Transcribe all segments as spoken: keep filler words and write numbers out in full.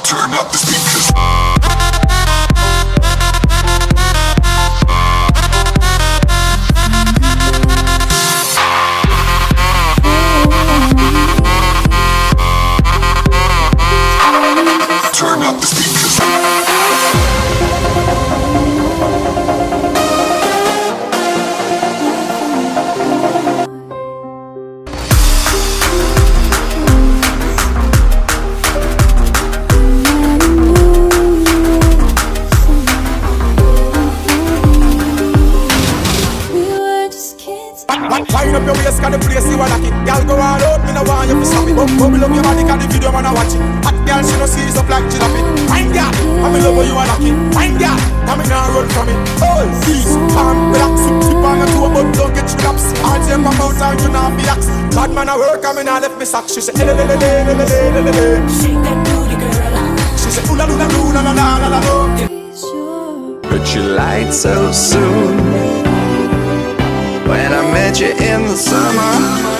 Turn up the speakers. Turn up the speakers. Wind up your waist, cause the place you are lucky. Y'all go all out, me no want you to stop it. Bubble up your body, cause the video man a watch it. Hot girl, she no sees up like jalopy. Fine girl, I'm in love with you are lucky. Fine girl, I'm in a run from it. Oh, please, calm, relax, sip, sip on your toe, but don't get you laps. I'll take my mouth and you not be ax. Bad man a work, I'm in a left me sack. She say, ele, ele, ele, ele, ele, ele, ele. Shake that booty, girl. She say, ooh la, ooh la, ooh la, la, la, la, la, la. But you lied so soon when I met you in the summer.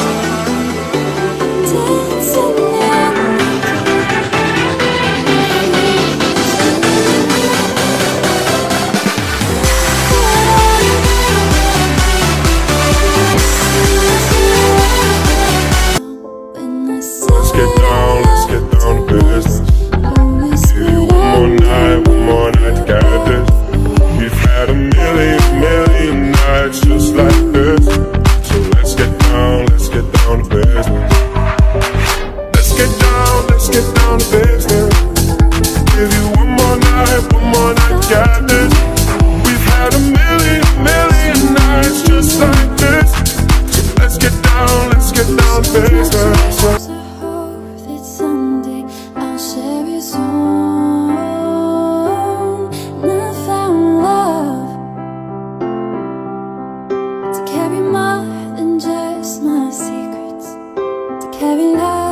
Let's get down, let's get down to business. Give you one more night, one more night to get this. We've had a million, million nights just like this. So let's get down, let's get down to business. Let's get down, let's get down to business. Give you one more night, one more night to get this. We've had a million, million nights just like this. So let's get down, let's get down to business. Carry more than just my secrets, to carry love.